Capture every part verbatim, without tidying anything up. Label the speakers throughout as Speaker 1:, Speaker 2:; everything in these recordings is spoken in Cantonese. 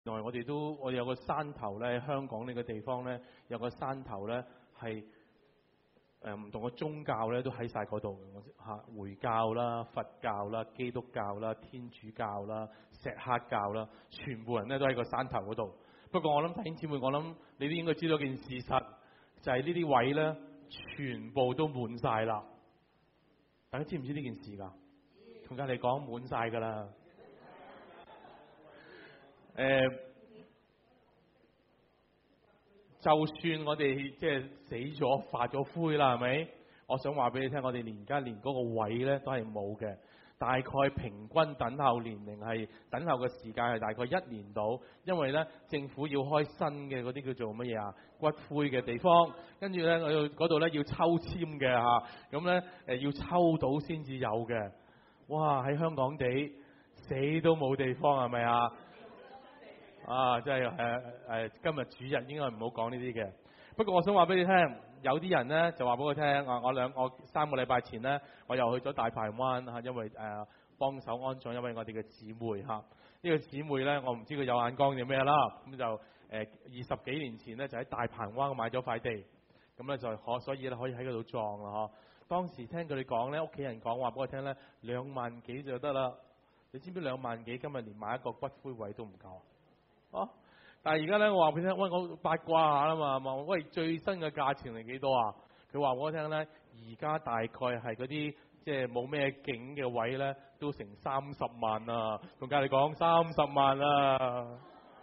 Speaker 1: 原來我哋都我哋有個山頭咧，香港呢個地方咧有個山頭咧係誒唔同嘅宗教咧都喺晒嗰度嘅，嚇回教啦、佛教啦、基督教啦、天主教啦、錫克教啦，全部人咧都喺個山頭嗰度。不過我諗弟兄姊妹，我諗你都應該知道件事實，就係呢啲位咧全部都滿晒啦。大家知唔知呢件事㗎？同隔離講滿晒㗎啦。誒、呃，就算我哋即係死咗、發咗灰啦，係咪？我想話俾你聽，我哋連而家連嗰個位咧都係冇嘅。大概平均等候年齡係等候嘅時間係大概一年到，因為咧政府要開新嘅嗰啲叫做乜嘢啊骨灰嘅地方，跟住咧我要嗰度咧要抽籤嘅嚇，咁咧誒要抽到先至有嘅。哇！喺香港地死都冇地方係咪啊？啊，真係誒誒，今日主日應該唔好講呢啲嘅。不過我想話俾你聽，有啲人咧就話俾我聽，啊，我兩我三個禮拜前咧，我又去咗大排灣嚇，因為誒、呃、幫手安葬一位我哋嘅姊妹嚇。呢、這個姊妹咧，我唔知佢有眼光定咩啦，咁就誒、呃、二十幾年前咧就喺大排灣買咗塊地，咁咧就可所以咧可以喺嗰度葬啦嗬。當時聽佢哋講咧，屋企人講話俾我聽咧，兩萬幾就得啦。你知唔知兩萬幾今日連買一個骨灰位都唔夠啊？哦，但係而家咧，我話俾你聽，喂，我八卦下啦嘛，問喂最新嘅價錢係幾多啊？佢話俾我聽咧，而家大概係嗰啲即係冇咩景嘅位咧，都成三十萬啊！同隔離講三十萬啊！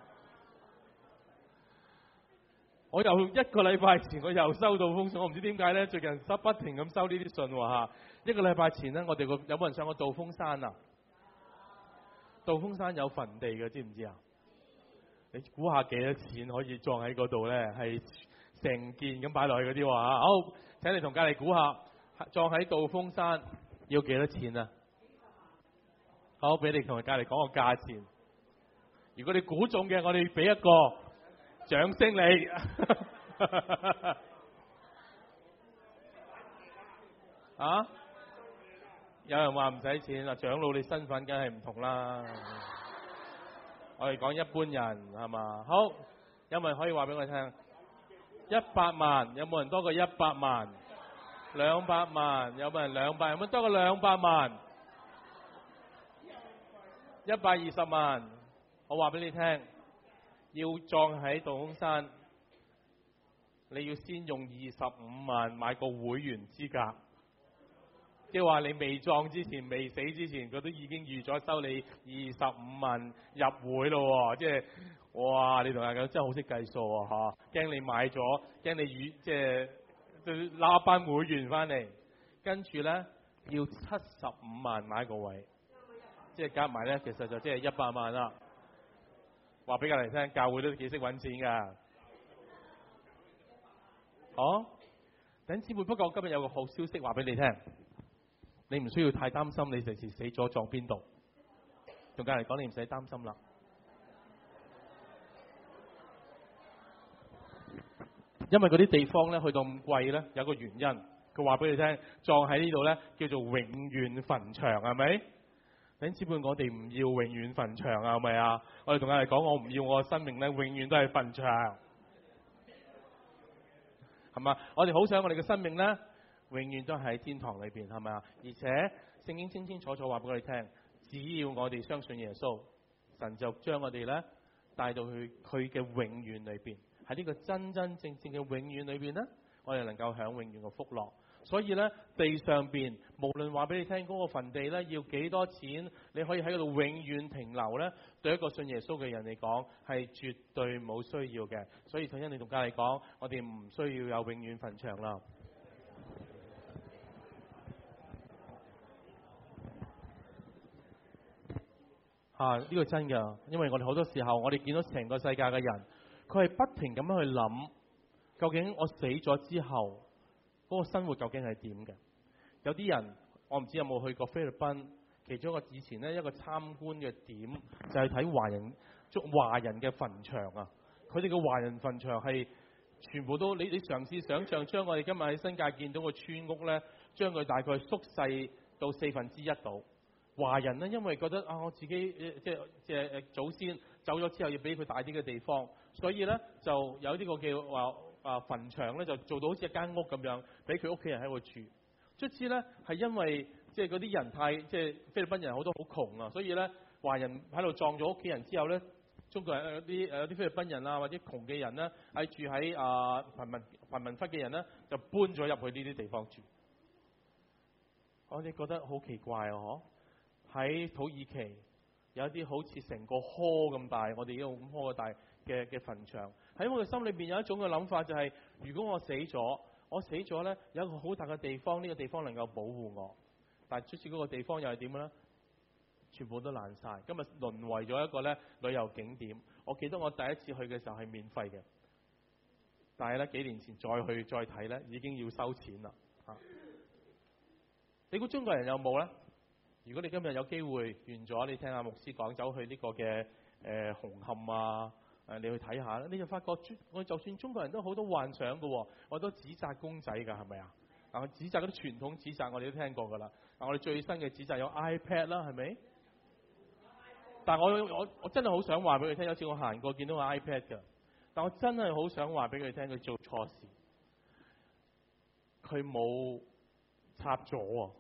Speaker 1: 我又一個禮拜前我又收到封信，我唔知點解咧，最近收不停咁收呢啲信喎嚇。一個禮拜前咧，我哋個有冇人上過道風山啊？道風山有墳地嘅，知唔知啊？你估下幾多錢可以葬喺嗰度咧？係成件咁擺落去嗰啲喎嚇。好，請你同隔離估下，葬喺道風山要幾多錢啊？好，俾你同隔離講個價錢。如果你估中嘅，我哋俾一個掌聲你。啊？有人話唔使錢啊，長老你身份梗係唔同啦。我哋講一般人係嘛？好，有冇人可以話俾我聽？一百萬，有冇人多過一百萬？兩百萬，有冇人兩百？有冇多過兩百萬？一百二十萬，我話俾你聽，要葬喺道風山，你要先用二十五萬買個會員資格。即係話你未葬之前、未死之前，佢都已經預咗收你二十五萬入會咯喎！即係哇，你同大家真係好識計數啊嚇！驚你買咗，驚你預即係都拉班會員翻嚟，跟住咧要七十五萬買個位，即係加埋咧，其實就即係一百萬啦。話俾隔離聽，教會都幾識揾錢㗎。好，等姊妹，不過我今日有個好消息話俾你聽。你唔需要太擔心，你隨時死咗葬邊度？同隔離講，你唔使擔心啦。因為嗰啲地方咧，去到咁貴咧，有個原因。佢話俾你聽，葬喺呢度咧，叫做永遠墳場，係咪？弟兄姊妹，我哋唔要永遠墳場啊，係咪啊？我哋同隔離講，我唔要我嘅生命咧，永遠都係墳場，係嘛？我哋好想我哋嘅生命咧，永遠都喺天堂裏邊，係咪啊？而且聖經清清楚楚話俾我哋聽，只要我哋相信耶穌，神就將我哋咧帶到去佢嘅永遠裏邊。喺呢個真真正正嘅永遠裏邊咧，我哋能夠享永遠嘅福樂。所以咧，地上邊無論話俾你聽嗰個墳地咧要幾多錢，你可以喺嗰度永遠停留咧，對一個信耶穌嘅人嚟講係絕對冇需要嘅。所以頭先你同隔離講，我哋唔需要有永遠墳場啦。啊！呢、這個真㗎，因為我哋好多時候，我哋見到成個世界嘅人，佢係不停咁樣去諗，究竟我死咗之後，嗰、那個生活究竟係點嘅？有啲人，我唔知有冇去過菲律賓，其中一個以前呢一個參觀嘅點，就係睇華人，捉華人嘅墳場啊！佢哋嘅華人墳場係全部都，你你嘗試想像，將我哋今日喺新界見到個村屋呢，將佢大概縮細到四分之一度。 華人咧，因為覺得啊，我自己即係即係誒祖先走咗之後，要俾佢大啲嘅地方，所以咧就有呢個叫話啊墳場咧，就做到好似一間屋咁樣，俾佢屋企人喺度住。卒之咧係因為即係嗰啲人太即係菲律賓人好多好窮啊，所以咧華人喺度葬咗屋企人之後咧，中國人有啲誒有啲菲律賓人啊或者窮嘅人咧喺住喺啊貧民貧民窟嘅人咧就搬咗入去呢啲地方住。我哋覺得好奇怪啊！嗬，喺土耳其有一啲好似成個殼咁大，我哋呢個咁殼嘅大嘅嘅墳場。喺我嘅心裏邊有一種嘅諗法，就係如果我死咗，我死咗咧有一個好大嘅地方，呢個地方能夠保護我。但係出事嗰個地方又係點咧？全部都爛晒，今日淪為咗一個咧旅遊景點。我記得我第一次去嘅時候係免費嘅，但係咧幾年前再去再睇咧已經要收錢啦嚇。你估中國人有冇咧？如果你今日有機會完咗，你聽下牧師講，走去呢個嘅誒、呃、紅磡啊，誒你去睇下咧，你就發覺我就算中國人都好多幻想嘅喎，我都紙紮公仔㗎，係咪啊？啊，紙紮嗰啲傳統紙紮我哋都聽過㗎啦。啊，我哋最新嘅紙紮有 iPad 啦，係咪？但係我我我真係好想話俾佢聽，有次我行過見到個 iPad 㗎，但我真係好想話俾佢聽，佢做錯事，佢冇插咗喎，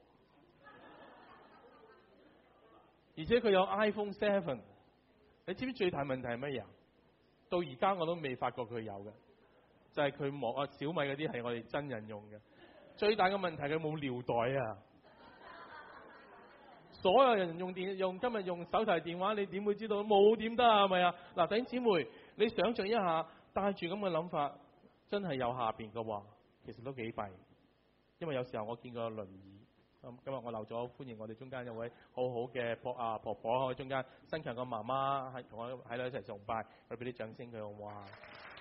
Speaker 1: 而且佢有 iPhone seven， 你知唔知最大問題係乜嘢？到而家我都未發覺佢有嘅，就係佢冇啊小米嗰啲係我哋真人用嘅。最大嘅問題佢冇尿袋啊！所有人用電用今日用手提電話，你點會知道冇點得啊？係咪啊？嗱，弟兄姊妹，你想象一下，帶住咁嘅諗法，真係有下邊嘅話，其實都幾弊。因為有時候我見過輪椅，咁今日我漏咗歡迎我哋中間有位好好嘅婆啊婆婆喺中間，新強嘅媽媽係同我喺度一齊崇拜，我哋俾啲掌聲佢好唔好啊？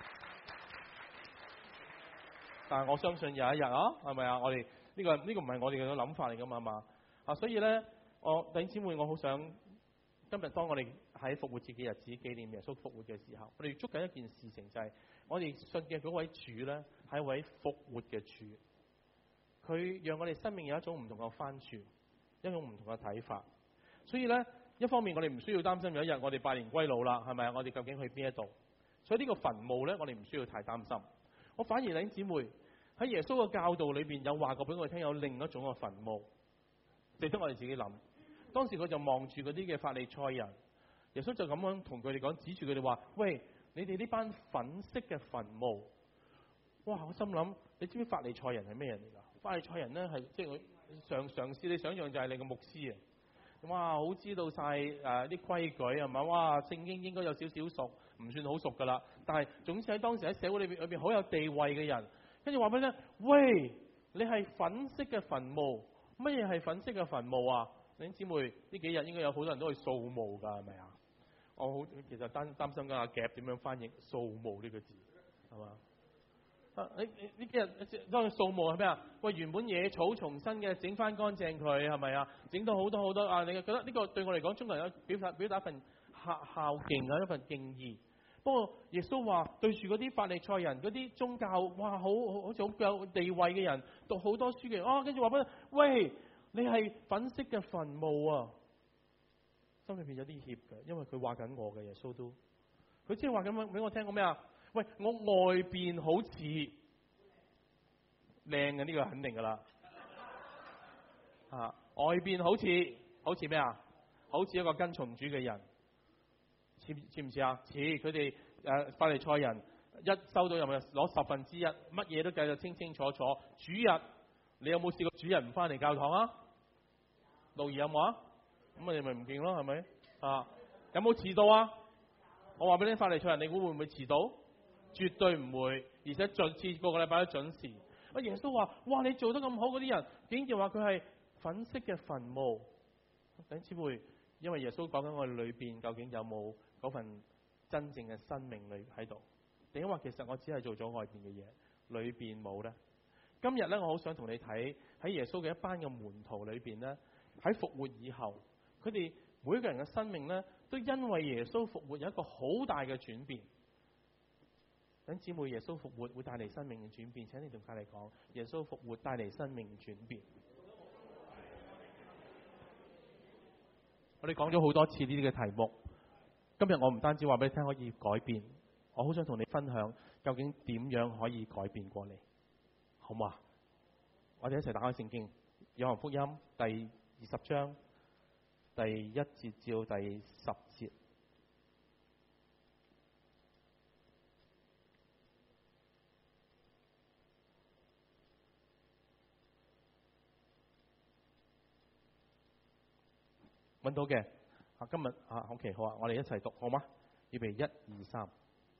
Speaker 1: 但係我相信有一日啊，係咪啊？我哋呢個呢個唔係我哋嘅諗法嚟㗎嘛嘛啊，所以咧，我弟兄姊妹，我好想今日當我哋喺復活節嘅日子紀念耶穌復活嘅時候，我哋捉緊一件事情，就係我哋信嘅嗰位主咧係一位復活嘅主。佢讓我哋生命有一種唔同嘅翻轉，一種唔同嘅睇法。所以咧，一方面我哋唔需要擔心有一日我哋百年歸老啦，係咪啊？我哋究竟去邊一度？所以呢個墳墓咧，我哋唔需要太擔心。我反而弟兄姊妹喺耶穌嘅教導裏邊有話過俾我哋聽，有另一種嘅墳墓，值得我哋自己諗。當時佢就望住嗰啲嘅法利賽人，耶穌就咁樣同佢哋講，指住佢哋話：喂，你哋呢班粉色嘅墳墓！哇！我心諗，你知唔知法利賽人係咩人嚟㗎？法利賽人咧係即係佢嘗嘗試，你想象就係你個牧師啊！哇，好知道晒誒啲規矩係嘛？哇，聖經應該有少少熟，唔算好熟㗎啦。但係總之喺當時喺社會裏邊裏邊好有地位嘅人，跟住話俾你聽：喂，你係粉色嘅墳墓，乜嘢係粉色嘅墳墓啊？弟兄姊妹，呢幾日應該有好多人都去掃墓㗎，係咪啊？我好其實擔擔心緊阿夾點樣翻譯掃墓呢個字係嘛？你你呢幾日當佢掃墓係咩啊？喂，原本野草重新嘅整翻乾淨佢係咪啊？整到好多好多啊！你覺得呢個對我嚟講，中國人有表達表達一份孝孝敬啊，一份敬意。不過耶穌話對住嗰啲法利賽人嗰啲宗教，哇，好好好似好有地位嘅人，讀好多書嘅人，啊，跟住話俾佢，喂，你係粉色嘅墳墓啊！心裏邊有啲怯嘅，因為佢話緊我嘅耶穌都，佢即係話緊俾我聽過咩啊？喂，我外邊好似靚嘅，呢個肯定噶啦，啊，外邊好似好似咩啊？好似一個跟從主嘅人，似似唔似啊？似佢哋誒法利賽人一收到入去攞十分之一，乜嘢都計到清清楚楚。主日你有冇試過主日唔翻嚟教堂啊？路兒有冇啊？咁你咪唔見咯，係咪啊？有冇遲到啊？我話俾你聽，法利賽人，你估會唔會遲到？絕對唔會，而且盡次個個禮拜都準時。啊，耶穌話：哇，你做得咁好嗰啲人，竟然話佢係粉色嘅墳墓。弟兄姊妹，因為耶穌講緊我哋裏邊究竟有冇嗰份真正嘅生命裏喺度？定係話其實我只係做咗外邊嘅嘢，裏邊冇咧？今日咧，我好想同你睇喺耶穌嘅一班嘅門徒裏邊咧，喺復活以後，佢哋每一個人嘅生命咧，都因為耶穌復活有一個好大嘅轉變。等姊妹，耶穌復活會帶嚟生命嘅轉變，請你同佢嚟講，耶穌復活帶嚟生命轉變。 我哋講咗好多次呢啲嘅題目，今日我唔單止話俾你聽可以改變，我好想同你分享究竟點樣可以改變過你，好嘛？我哋一齊打開聖經，約翰福音第二十章第一節至到第十節。揾到嘅，啊今日啊 OK 好啊，我哋一齊讀好嗎？預備一二三。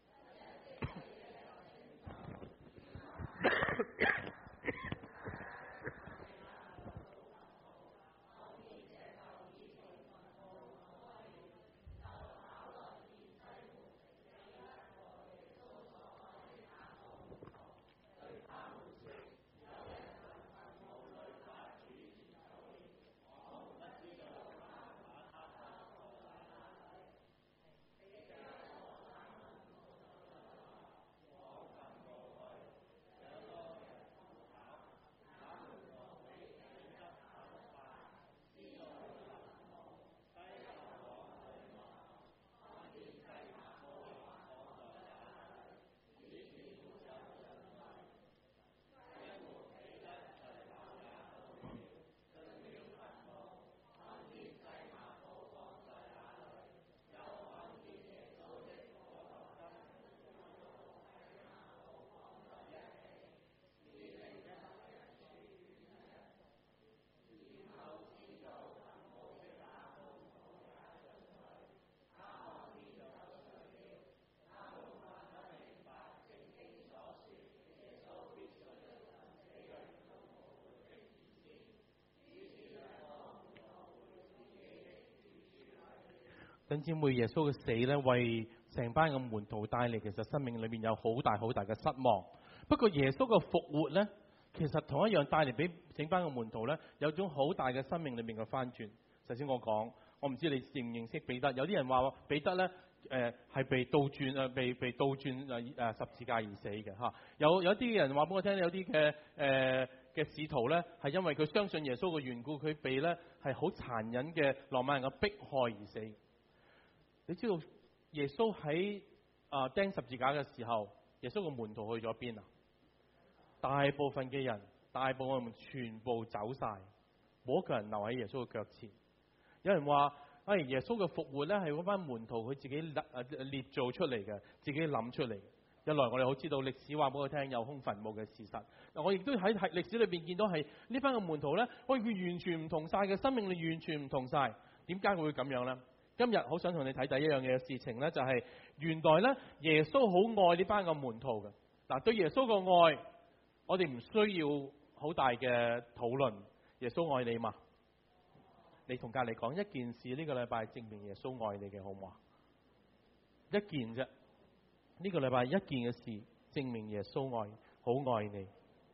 Speaker 1: 弟兄姊妹，耶穌嘅死咧，為成班嘅門徒帶嚟其實生命裏面有好大好大嘅失望。不過耶穌嘅復活咧，其實同一樣帶嚟俾整班嘅門徒咧，有種好大嘅生命裏面嘅翻轉。首先我講，我唔知你認唔認識彼得？有啲人話彼得咧，誒係被倒轉誒，被被倒轉誒誒十字架而死嘅嚇。有有啲人話俾我聽，有啲嘅誒嘅使徒咧，係因為佢相信耶穌嘅緣故，佢被咧係好殘忍嘅羅馬人嘅迫害而死。你知道耶穌喺啊釘十字架嘅時候，耶穌嘅門徒去咗邊啊？大部分嘅人，大部分人全部走晒，冇一個人留喺耶穌嘅腳前。有人話：哎，耶穌嘅復活咧係嗰班門徒佢自己捏造出嚟嘅，自己諗出嚟。一來我哋好知道歷史話俾我聽有空墳墓嘅事實。我亦都喺喺歷史裏邊見到係呢班嘅門徒咧，喂，佢完全唔同晒嘅，生命力完全唔同晒。點解會咁樣咧？今日好想同你睇第一樣嘢嘅事情咧，就係原來咧耶穌好愛呢班嘅門徒嘅。嗱，對耶穌個愛，我哋唔需要好大嘅討論。耶穌愛你嘛？你同隔籬講一件事，呢個禮拜證明耶穌愛你嘅，好唔好啊？一件啫，呢個禮拜一件嘅事證明耶穌愛，好愛你。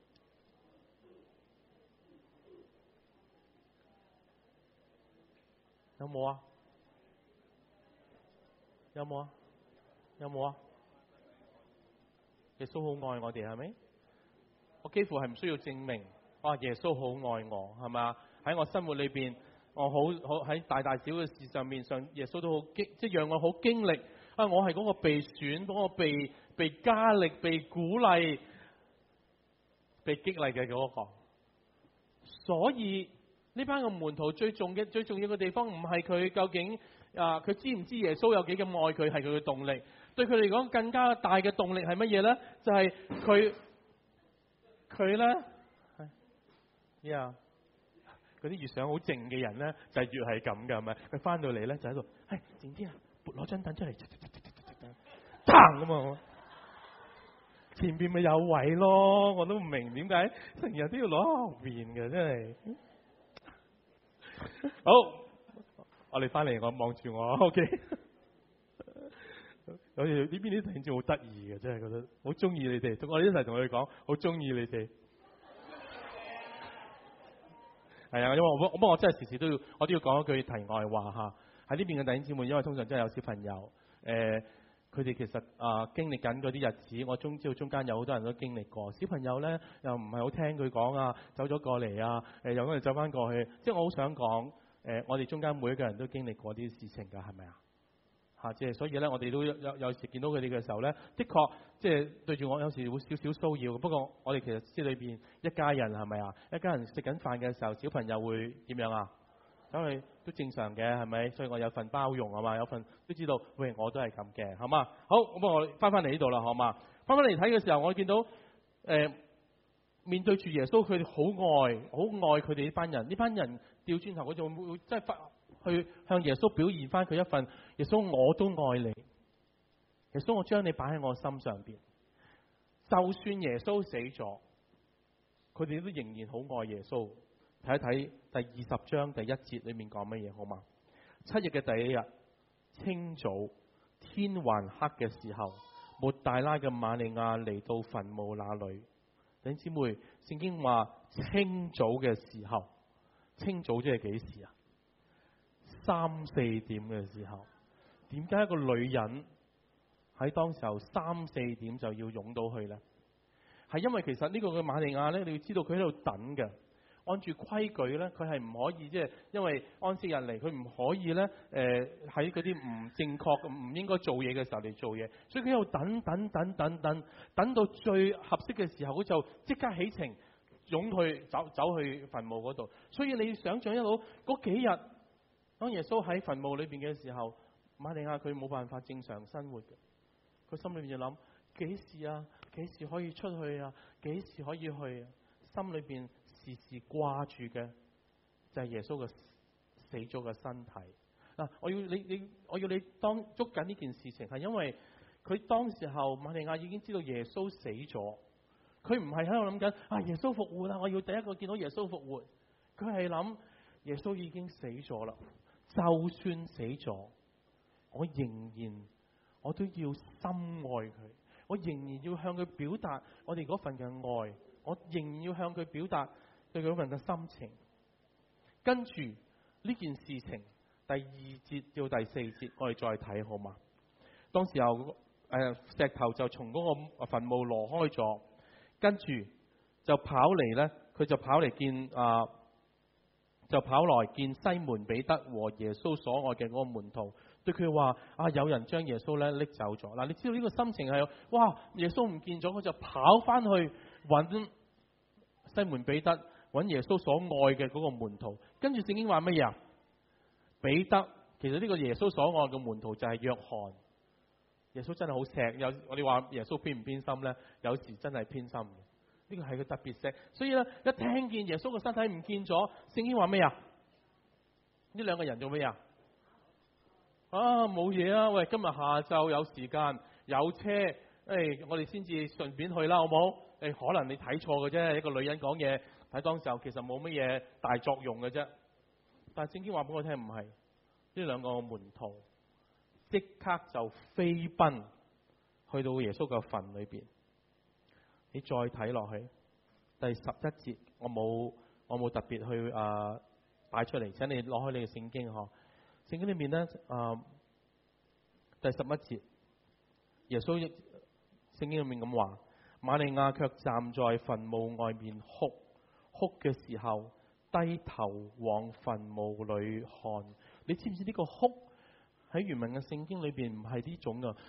Speaker 1: 有冇啊？有冇啊？有冇啊？耶穌好愛我哋，係咪？我幾乎係唔需要證明，哇！耶穌好愛我，係嘛？喺我生活裏邊，我好好喺大大小嘅事上面上，耶穌都好經，即係讓我好經歷啊！我係嗰個被選、嗰個被被加力、被鼓勵、被激勵嘅嗰個。所以呢班嘅門徒最重嘅最重要嘅地方，唔係佢究竟。啊！佢知唔知耶穌有幾咁愛佢係佢嘅動力？對佢嚟講更加大嘅動力係乜嘢咧？就係佢佢咧，呀！嗰啲越想好靜嘅人咧，就係越係咁嘅，係咪？佢翻到嚟咧就喺度，係靜啲啊！攞張凳出嚟，嘭咁啊！前邊咪有位咯，我都唔明點解成日都要攞後邊嘅，真係好。我哋翻嚟，我望住我 ，OK。有時呢邊啲聽眾好得意嘅，真係覺得好中意你哋。我哋一齊同佢哋講，好中意你哋。係啊，因為我不過我真係時時都要，我都要講一句題外話嚇。喺呢邊嘅弟兄姊妹，因為通常真係有小朋友，誒、呃，佢哋其實啊、呃、經歷緊嗰啲日子，我中知道中間有好多人都經歷過。小朋友咧又唔係好聽佢講啊，走咗過嚟啊，誒又跟住走翻過去。即係我好想講。 呃，我哋中間每一個人都經歷過啲事情㗎，係咪啊？嚇，即係所以咧，我哋都有有有時見到佢哋嘅時候咧，的確即係對住我有時會少少騷擾。不過我哋其實知裏邊一家人係咪啊？一家人食緊飯嘅時候，小朋友會點樣啊？走去都正常嘅係咪？所以我有份包容係嘛，有份都知道，喂，我都係咁嘅，好嘛？好，咁我翻返嚟呢度啦，好嘛？翻返嚟睇嘅時候，我見到誒、呃、面對住耶穌，佢哋好愛，好愛佢哋呢班人。呢班人掉轉頭，佢就會即係發去向耶穌表現翻佢一份。耶穌，我都愛你。耶穌，我將你擺喺我心上邊。就算耶穌死咗，佢哋都仍然好愛耶穌。睇一睇第二十章第一節裏面講乜嘢好嘛？七日嘅第一日，清早天還黑嘅時候，抹大拉嘅瑪利亞嚟到墳墓那裏。弟兄姊妹，聖經話清早嘅時候，清早即係幾時啊？三四點嘅時候。點解一個女人喺當時候三四點就要湧到去呢？係因為其實呢個嘅瑪利亞呢，你要知道佢喺度等嘅。按住規矩咧，佢係唔可以即係，因為安息日嚟，佢唔可以咧誒喺嗰啲唔正確、唔應該做嘢嘅時候嚟做嘢，所以佢喺度等等等等等，等到最合適嘅時候，佢就即刻起程，湧去走走去墳墓嗰度。所以你想象一路嗰幾日，當耶穌喺墳墓裏邊嘅時候，瑪利亞佢冇辦法正常生活嘅，佢心裏邊就諗幾時啊？幾時可以出去啊？幾時可以去啊？心裏邊時時掛住嘅就係耶穌嘅死咗嘅身體。嗱，我要你你我要你當捉緊呢件事情，係因為佢當時候瑪利亞已經知道耶穌死咗，佢唔係喺度諗緊啊耶穌復活啦，我要第一個見到耶穌復活。佢係諗耶穌已經死咗啦，就算死咗，我仍然我都要深愛佢，我仍然要向佢表達我哋嗰份嘅愛，我仍然要向佢表達對佢嗰份嘅心情。跟住呢件事情第二節到第四節我哋再睇好嘛？當時候誒、呃、石頭就從嗰個墳墓挪開咗，跟住就跑嚟咧，佢就跑嚟見啊、呃，就跑來見西門彼得和耶穌所愛嘅嗰個門徒，對佢話啊，有人將耶穌咧拎走咗。嗱，你知道呢個心情係哇，耶穌唔見咗，佢就跑翻去揾西門彼得，揾耶穌所愛嘅嗰個門徒。跟住聖經話乜嘢啊？彼得，其實呢個耶穌所愛嘅門徒就係約翰。耶穌真係好錫，有我哋話耶穌偏唔偏心咧？有時真係偏心嘅，呢個係佢特別錫。所以咧，一聽見耶穌個身體唔見咗，聖經話咩啊？呢兩個人做咩啊？啊，冇嘢啊！喂，今日下晝有時間有車，誒、哎，我哋先至順便去啦，好唔好？誒、哎，可能你睇錯嘅啫，一個女人講嘢睇當時候其實冇乜嘢大作用嘅啫。但係聖經話俾我聽唔係，呢兩個門徒即刻就飛奔去到耶穌嘅墳裏邊。你再睇落去第十一節，我冇我冇特別去啊擺、呃、出嚟，請你攞開你嘅聖經嗬。聖經裏面咧啊、呃、第十一節，耶穌聖經裏面咁話，瑪利亞卻站在墳墓外面哭，哭嘅時候低頭往墳墓裏看。你知唔知呢個哭喺原文嘅聖經裏邊唔係呢種噶？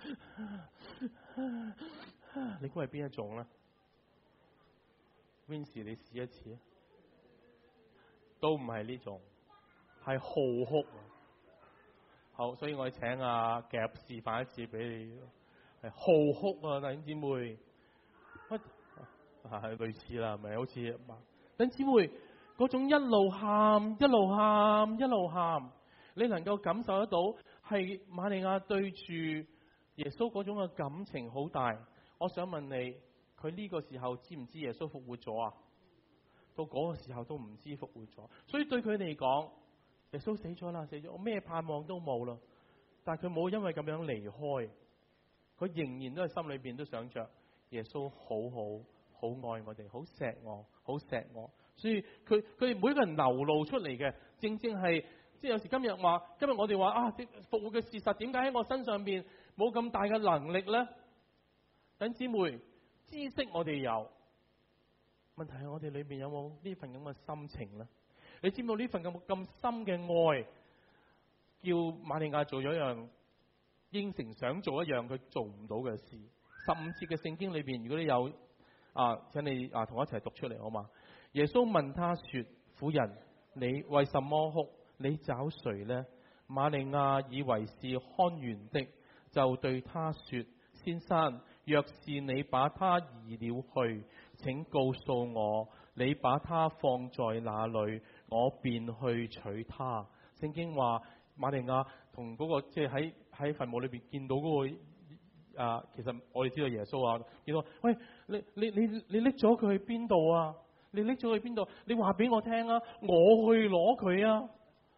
Speaker 1: 你估係邊一種咧？Vince，你試一次，都唔係呢種，係嚎哭。好，所以我哋請阿夾示範一次俾你，係嚎哭啊！弟兄姊妹，乜係類似啦？係咪好似弟兄姊妹嗰種一路喊、一路喊、一路喊，你能夠感受得到係瑪利亞對住耶穌嗰種嘅感情好大。我想問你，佢呢個時候知唔知耶穌復活咗啊？到嗰個時候都唔知復活咗，所以對佢嚟講，耶穌死咗啦，死咗，我咩盼望都冇啦。但係佢冇因為咁樣離開，佢仍然都係心裏邊都想着耶穌好好好愛我哋，好錫我，好錫我。所以佢佢哋每一個人流露出嚟嘅，正正係即係有時今日話，今日我哋話啊，復活嘅事實點解喺我身上邊冇咁大嘅能力咧？弟兄姊妹，知識我哋有，問題係我哋裏邊有冇呢份咁嘅心情咧？ 你知唔知道呢份咁咁深嘅愛，叫瑪利亞做咗一樣應承想做一樣佢做唔到嘅事。十五節嘅聖經裏邊，如果你有啊，請你啊同我一齊讀出嚟好嘛？耶穌問他說：婦人，你為什麼哭？你找誰呢？瑪利亞以為是看園的，就對他說：先生，若是你把他移了去，請告訴我，你把他放在哪裏，我便去取他。聖經話瑪利亞同嗰、那個即係喺喺墳墓裏邊見到嗰、那個啊，其實我哋知道耶穌啊，見到喂，你你你你拎咗佢去邊度啊？你拎咗去邊度？你話俾我聽啊，我去攞佢啊！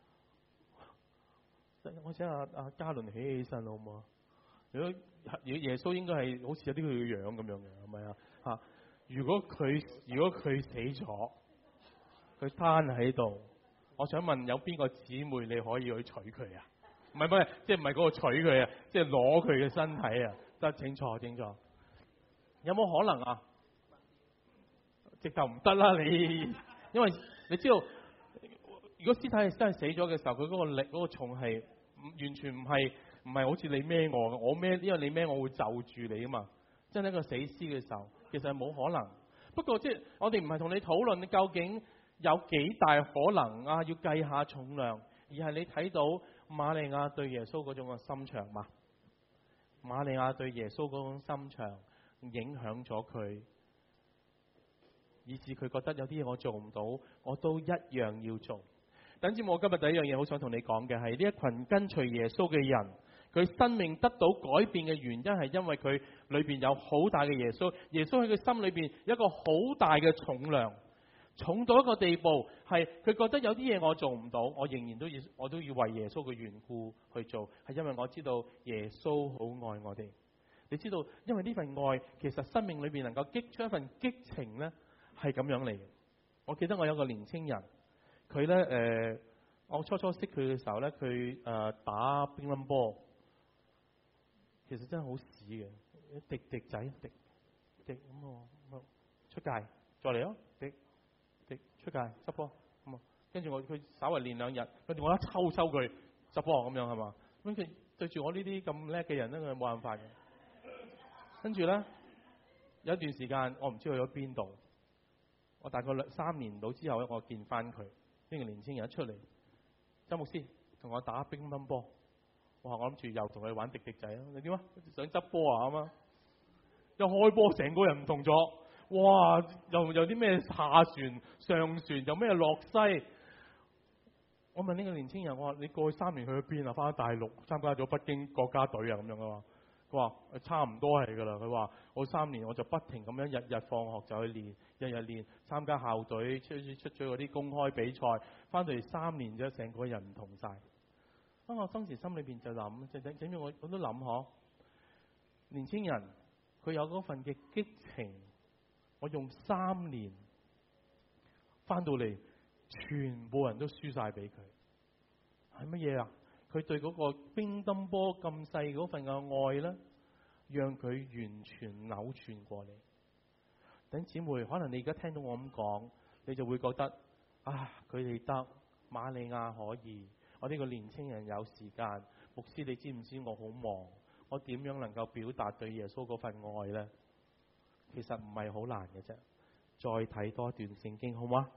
Speaker 1: 我請阿阿嘉倫起起身好唔好啊？如果耶穌應該係好似有啲佢嘅樣咁樣嘅，係咪啊？嚇！如果佢如果佢死咗，佢攤喺度，我想問有邊個姊妹你可以去娶佢啊？唔係唔係，即係唔係嗰個娶佢啊？即係攞佢嘅身體啊？得，請坐，請坐。有冇可能啊？直頭唔得啦！你因為你知道，如果屍體係真係死咗嘅時候，佢嗰個力嗰、嗰個重係完全唔係唔係好似你孭我嘅，我孭，因為你孭我會就住你啊嘛。真係一個死屍嘅時候，其實係冇可能。不過即係我哋唔係同你討論究竟有幾大可能啊，要計下重量，而係你睇到瑪利亞對耶穌嗰種嘅心腸嘛。瑪利亞對耶穌嗰種心腸影響咗佢，以致佢覺得有啲嘢我做唔到，我都一樣要做。等住我今日第一樣嘢好想同你講嘅係呢一群跟隨耶穌嘅人，佢生命得到改變嘅原因係因為佢裏邊有好大嘅耶穌，耶穌喺佢心裏邊有一個好大嘅重量，重到一個地步係佢覺得有啲嘢我做唔到，我仍然都要我都要為耶穌嘅緣故去做，係因為我知道耶穌好愛我哋。你知道，因為呢份愛其實生命裏邊能夠激出一份激情呢，係咁樣嚟嘅。我記得我有個年青人，佢呢，誒、呃，我初初識佢嘅時候呢，佢誒、呃、打乒乓波，其實真係好屎嘅，滴滴仔滴滴咁啊，出界再嚟咯，滴滴出界執波咁啊，跟住我佢稍為練兩日，跟住我一抽收佢執波咁樣係嘛，咁佢對住我呢啲咁叻嘅人呢，佢冇辦法嘅。跟住咧，有一段時間我唔知去咗邊度。我大概兩三年到之後咧，我見翻佢呢個年青人一出嚟，周牧師同我打乒乓波。我話我諗住又同佢玩滴滴仔啊！你點啊？想執波啊？咁啊！一開波成個人唔同咗，哇！又有啲咩下旋上旋，有咩落西？我問呢個年青人，我話你過去三年去咗邊啊？翻咗大陸參加咗北京國家隊啊咁樣啊嘛。佢話差唔多係㗎啦。佢話我三年我就不停咁樣日日放學就去練，日日練，參加校隊，出出咗嗰啲公開比賽，翻到嚟三年啫，成個人唔同晒。咁我當時心裏邊就諗，整整整住我我都諗嗬，年青人佢有嗰份嘅激情，我用三年翻到嚟，全部人都輸晒俾佢，係乜嘢啊？佢對嗰個乒乓波咁細嗰份嘅愛咧，讓佢完全扭轉過嚟。弟兄姊妹，可能你而家聽到我咁講，你就會覺得啊，佢哋得，瑪利亞可以，我呢個年青人有時間。牧師，你知唔知我好忙？我點樣能夠表達對耶穌嗰份愛呢？其實唔係好難嘅啫。再睇多一段聖經好嗎？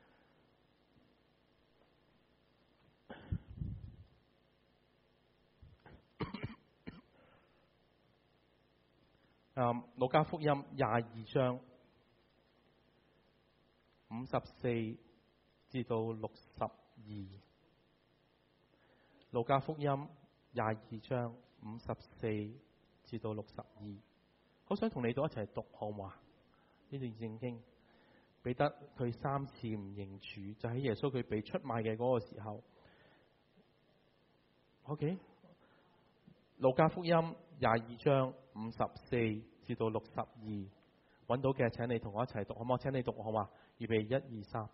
Speaker 1: 啊，路加福音廿二章五十四至到六十二。路加福音廿二章五十四至到六十二。好想同你都一齊讀好嘛？呢段聖經，彼得佢三次唔認主，就喺耶穌佢被出賣嘅嗰個時候。OK， 路加福音廿二章五十四至到六十二，揾到嘅請你同我一齊讀好唔好？請你讀好嘛？預備一二三。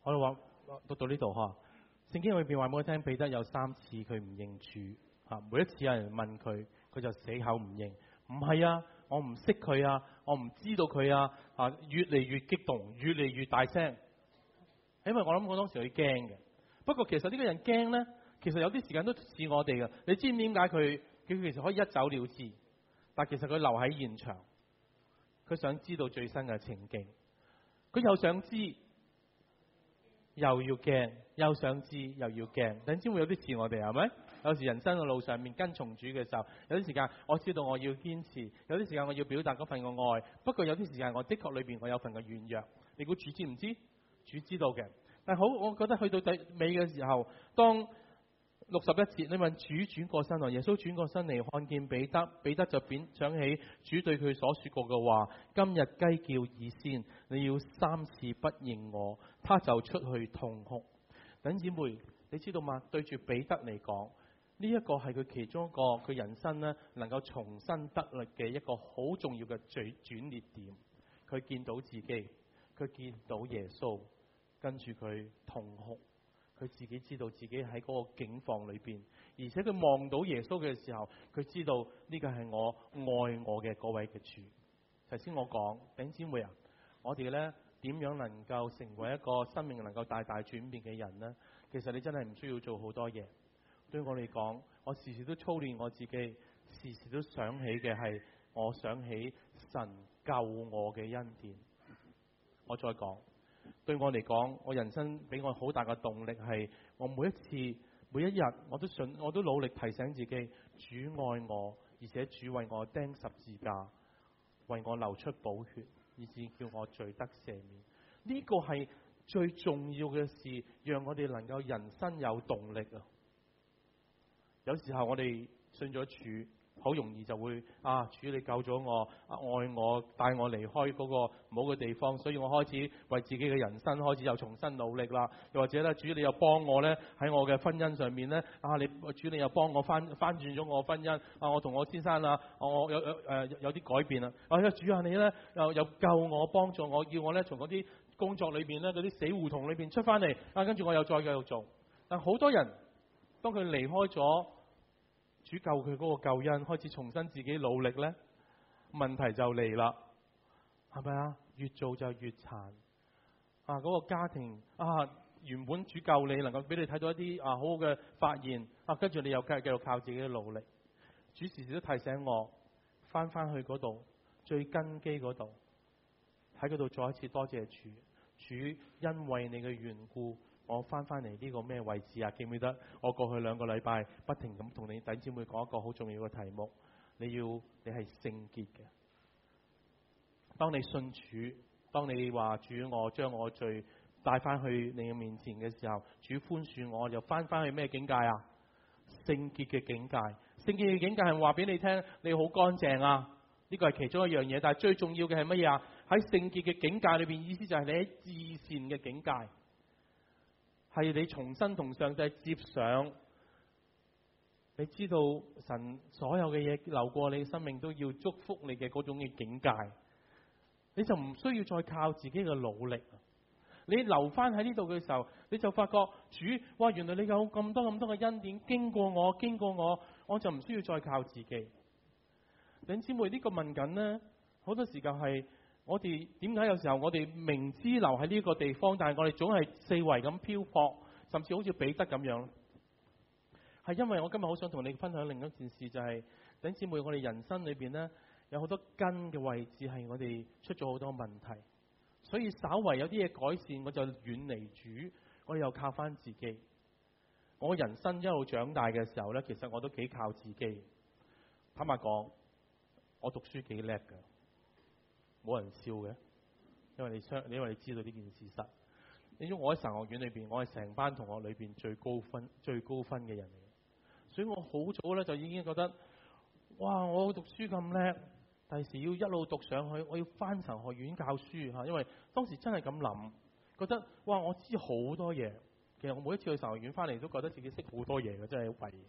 Speaker 1: 我哋話讀到呢度嚇，聖經裏邊話俾我聽，彼得有三次佢唔認主嚇，每一次有人問佢，佢就死口唔認。唔係啊，我唔識佢啊，我唔知道佢啊，啊越嚟越激動，越嚟越大聲。因為我諗我當時佢驚嘅。不過其實呢個人驚咧，其實有啲時間都似我哋嘅。你知唔知點解佢佢其實可以一走了之？但其實佢留喺現場，佢想知道最新嘅情景，佢又想知，又要驚，又想知，又要驚。等先會有啲似我哋係咪？有時人生嘅路上面跟從主嘅時候，有啲時間我知道我要堅持，有啲時間我要表達嗰份嘅愛。不過有啲時間我的確裏邊我有份嘅軟弱。你估主知唔知？主知道嘅。但係好，我覺得去到底尾嘅時候，當六十一節，你問主轉過身來，耶穌轉過身嚟看見彼得，彼得就便想起主對佢所說過嘅話：今日雞叫以先，你要三次不認我。他就出去痛哭。弟兄姊妹，你知道嗎？對住彼得嚟講，呢、這、一個係佢其中一個佢人生呢能夠重新得力嘅一個好重要嘅最轉捩點。佢見到自己，佢見到耶穌。跟住佢痛哭，佢自己知道自己喺嗰個境況裏邊，而且佢望到耶穌嘅時候，佢知道呢個係我愛我嘅嗰位嘅主。頭先我講，弟兄姊妹啊，我哋呢點樣能夠成為一個生命能夠大大轉變嘅人呢？其實你真係唔需要做好多嘢。對我嚟講，我時時都操練我自己，時時都想起嘅係我想起神救我嘅恩典。我再講。對我嚟講，我人生俾我好大嘅動力係，我每一次每一日我都信，我都努力提醒自己，主愛我，而且主為我釘十字架，為我流出寶血，以致叫我罪得赦免。呢個係最重要嘅事，讓我哋能夠人生有動力啊！有時候我哋信咗主，好容易就會啊，主你救咗我，啊、愛我，帶我離開嗰個唔好嘅地方，所以我開始為自己嘅人生開始又重新努力啦。又或者咧，主你又幫我咧喺我嘅婚姻上面咧，啊你主你又幫我翻翻轉咗我婚姻，啊我同我先生啊，我有有誒有啲改變啦。啊主啊，你咧又又救我，幫助我，要我咧從嗰啲工作裏邊咧嗰啲死胡同裏邊出翻嚟，啊跟住我又再繼續做。但好多人當佢離開咗主救佢嗰個救恩，開始重新自己努力呢，問題就嚟啦，係咪啊？越做就越殘啊！嗰、那個家庭啊，原本主救你，能夠俾你睇到一啲啊好好嘅發現啊，跟住你又繼繼續靠自己嘅努力。主時時都提醒我，翻翻去嗰度最根基嗰度，喺嗰度再一次多謝主。主因為你嘅緣故，我翻翻嚟呢個咩位置啊？記唔記得？我過去兩個禮拜不停咁同你弟兄姊妹講一個好重要嘅題目，你要你係聖潔嘅。當你信主，當你話主我將我罪帶翻去你嘅面前嘅時候，主寬恕我，又翻翻去咩境界啊？聖潔嘅境界。聖潔嘅境界係話俾你聽，你好乾淨啊！呢個係其中一樣嘢，但係最重要嘅係乜嘢啊？喺聖潔嘅境界裏邊，意思就係你喺至善嘅境界。係你重新同上帝接上，你知道神所有嘅嘢流過你嘅生命都要祝福你嘅嗰種嘅境界，你就唔需要再靠自己嘅努力。你留翻喺呢度嘅時候，你就發覺主，哇！原來你有咁多咁多嘅恩典經過我，經過我，我就唔需要再靠自己。弟兄姊妹，呢個問緊呢，好多時間係。我哋點解有時候我哋明知留喺呢個地方，但係我哋總係四圍咁漂泊，甚至好似彼得咁樣？係因為我今日好想同你分享另一件事，就係弟兄姊妹，我哋人生裏邊呢，有好多根嘅位置係我哋出咗好多問題，所以稍為有啲嘢改善，我就遠離主，我又靠翻自己。我人生一路長大嘅時候呢，其實我都幾靠自己。坦白講，我讀書幾叻㗎。冇人笑嘅，因為你相，因為你知道呢件事實。你知我喺神學院裏邊，我係成班同學裏邊最高分、最高分嘅人嚟嘅，所以我好早咧就已經覺得，哇！我讀書咁叻，第時要一路讀上去，我要返神學院教書嚇。因為當時真係咁諗，覺得哇！我知好多嘢。其實我每一次去神學院翻嚟，都覺得自己識好多嘢嘅，真係好弊。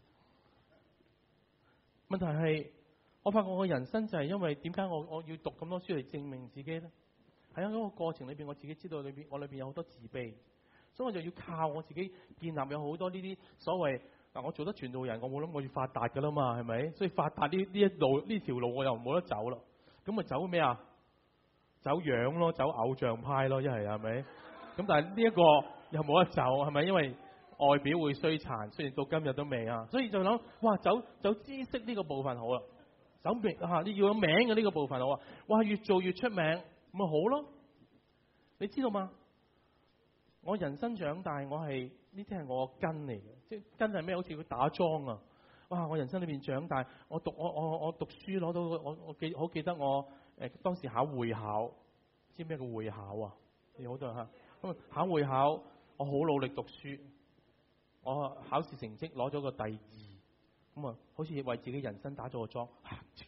Speaker 1: 問題係。我發覺我嘅人生就係因為點解我我要讀咁多書嚟證明自己呢？喺嗰個過程裏邊，我自己知道裏邊我裏邊有好多自卑， 所以我就要靠我自己建立有好多呢啲所謂嗱，我做得傳道人，我冇諗我要發達㗎啦嘛，係咪？所以發達呢呢一路呢條路我又冇得走咯。咁咪走咩啊？走樣咯，走偶像派咯，一係係咪？咁但係呢一個又冇得走，係咪？因為外表會衰殘，雖然到今日都未啊。所以就諗，哇，走走知識呢個部分好啦，走名啊，你要有名嘅呢個部分好啊。哇，越做越出名，咪好咯。你知道嗎？我人生長大，我係呢啲係我個根嚟嘅，即係根係咩？好似佢打樁啊！哇！我人生裏邊長大，我讀我我我讀書攞到我我記好記得我誒、呃、當時考會考，知咩叫會考啊？你好多人嚇咁考會考，我好努力讀書，我考試成績攞咗個第二，咁啊好似為自己人生打咗個樁。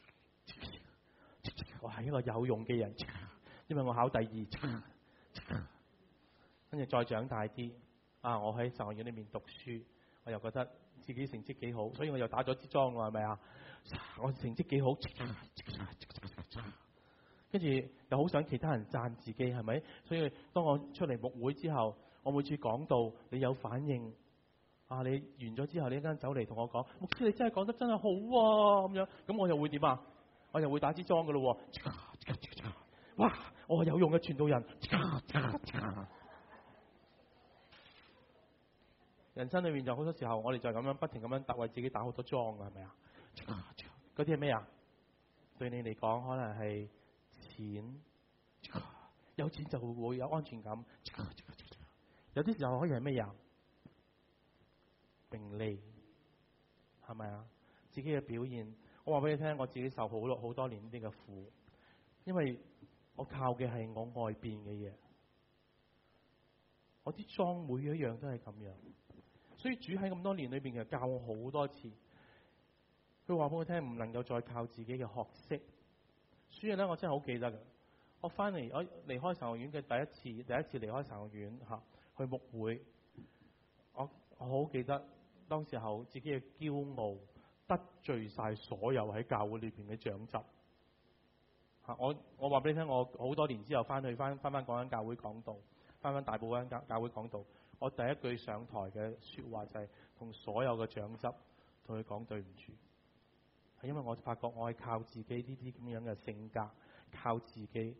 Speaker 1: 我係一個有用嘅人，因為我考第二。跟住再長大啲，啊！我喺神學院裏面讀書，我又覺得自己成績幾好，所以我又打咗支樁喎，係咪啊？我成績幾好，跟住又好想其他人讚自己，係咪？所以當我出嚟牧會之後，我每次講道，你有反應，啊！你完咗之後，你一間走嚟同我講，牧師你真係講得真係好喎，咁樣，咁我又會點啊？我又會打支樁㗎咯喎！哇！我係有用嘅傳道人。人生裏面就好多時候，我哋就咁樣不停咁樣打為自己打好多樁㗎，係咪啊？嗰啲係咩啊？對你嚟講，可能係錢，有錢就會有安全感。有啲時候可以係咩啊？名利，係咪啊？自己嘅表現，我話俾你聽，我自己受好多好多年呢啲嘅苦，因為我靠嘅係我外邊嘅嘢，我啲樁每一樣都係咁樣。所以主喺咁多年裏邊，其實教我好多次。佢話俾我聽，唔能夠再靠自己嘅學識。所以咧，我真係好記得嘅。我翻嚟，我離開神學院嘅第一次，第一次離開神學院嚇，去牧會。我我好記得當時候自己嘅驕傲得罪晒所有喺教會裏邊嘅長執。嚇，我我話俾你聽，我好多年之後翻去翻翻翻嗰間教會講道，翻翻大埔嗰間教教會講道。我第一句上台嘅説話就係同所有嘅長執同佢講對唔住，係因為我發覺我係靠自己呢啲咁樣嘅性格，靠自己。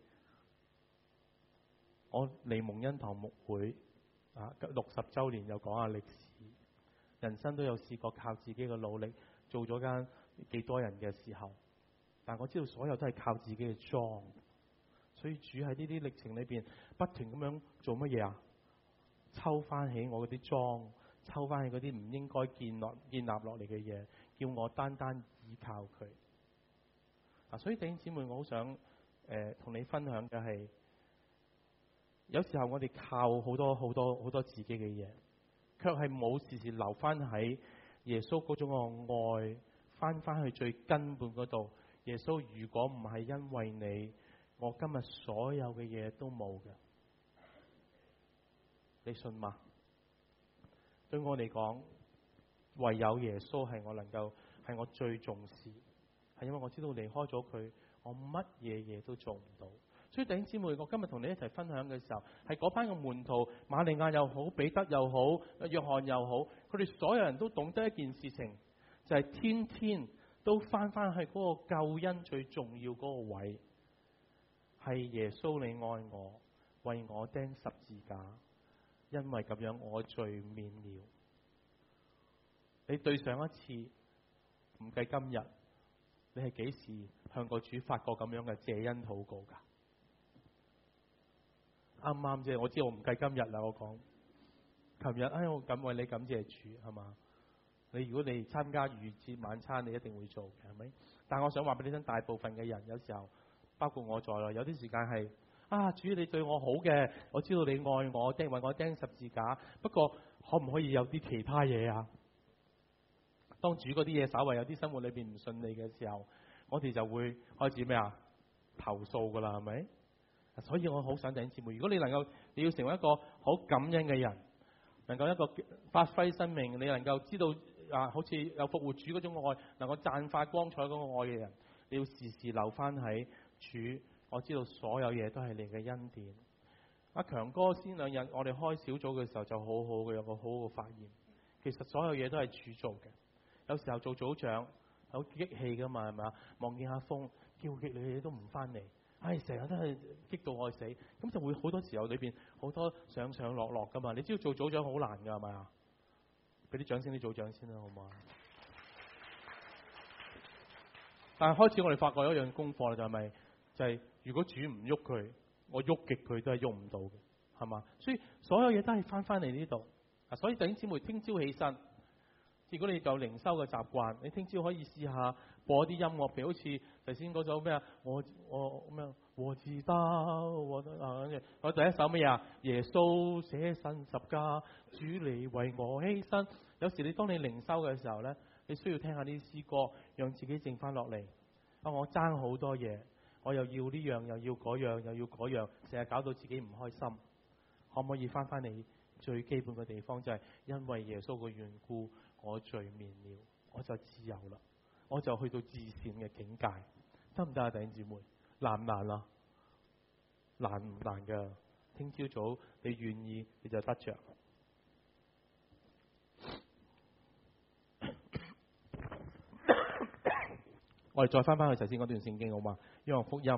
Speaker 1: 我嚟蒙恩堂牧會啊，六十週年又講下歷史，人生都有試過靠自己嘅努力做咗間幾多人嘅時候，但我知道所有都係靠自己嘅樁，所以主喺呢啲歷程裏邊不停咁樣做乜嘢啊？抽翻起我嗰啲樁，抽翻起嗰啲唔應該建落建立落嚟嘅嘢，叫我單單依靠佢。啊，所以弟兄姊妹，我好想誒同、呃、你分享嘅係，有時候我哋靠好多好多好多自己嘅嘢，卻係冇時時留翻喺耶穌嗰種嘅愛，翻翻去最根本嗰度。耶穌，如果唔係因為你，我今日所有嘅嘢都冇嘅。你信嗎？對我嚟講，唯有耶穌係我能夠係我最重視，係因為我知道離開咗佢，我乜嘢嘢都做唔到。所以弟兄姊妹，我今日同你一齊分享嘅時候，係嗰班嘅門徒，瑪利亞又好，彼得又好，約翰又好，佢哋所有人都懂得一件事情，就係、是、天天都翻翻去嗰個救恩最重要嗰個位，係耶穌你愛我，為我釘十字架。因為咁樣我罪免了。你對上一次唔計今日，你係幾時向個主發過咁樣嘅謝恩禱告噶？啱啱啫，我知我唔計今日啦。我講琴日，哎，我咁為你感謝主，係嘛？你如果你參加逾節晚餐，你一定會做嘅，係咪？但係我想話俾你聽，大部分嘅人有時候，包括我在內，有啲時間係。啊！主你對我好嘅，我知道你愛我，釘為我釘十字架。不過可唔可以有啲其他嘢啊？當主嗰啲嘢稍為有啲生活裏邊唔順利嘅時候，我哋就會開始咩啊？投訴噶啦，係咪？所以我好想弟兄姊妹，如果你能夠你要成為一個好感恩嘅人，能夠一個發揮生命，你能夠知道啊，好似有復活主嗰種愛，能夠綻發光彩嗰個愛嘅人，你要時時留翻喺主。我知道所有嘢都係你嘅恩典阿強哥先兩日我哋開小組嘅時候就好好嘅，有個好好嘅發現。其實所有嘢都係主做嘅。有時候做組長好激氣噶嘛，係咪啊？望見阿峰叫極你哋都唔翻嚟，唉，成日都係激到我死，咁就會好多時候裏邊好多上上落落噶嘛。你知道做組長好難噶係咪啊？俾啲掌聲啲組長先啦，好唔好啊？但係開始我哋發覺有一樣功課啦，就係咪就係、是、如果主唔喐佢，我喐極佢都係喐唔到嘅，係嘛？所以所有嘢都係翻翻嚟呢度。啊，所以弟兄姊妹聽朝起身，如果你有靈修嘅習慣，你聽朝可以試下播啲音樂，譬如好似頭先嗰首咩啊？我我咩啊？我知道我啊，跟住我第一首咩啊？耶穌捨身十架，主你為我犧牲。有時你當你靈修嘅時候咧，你需要聽下啲詩歌，讓自己靜翻落嚟。啊，我爭好多嘢，我又要呢樣，又要嗰樣，又要嗰樣，成日搞到自己唔開心。可唔可以翻翻嚟最基本嘅地方，就係因為耶穌嘅緣故，我罪免了，我就自由啦，我就去到至善嘅境界，得唔得啊？弟兄姊妹，難唔難啊？難唔難噶？聽朝早你願意，你就得着。我哋再翻翻去頭先嗰段聖經好嘛？約翰福音，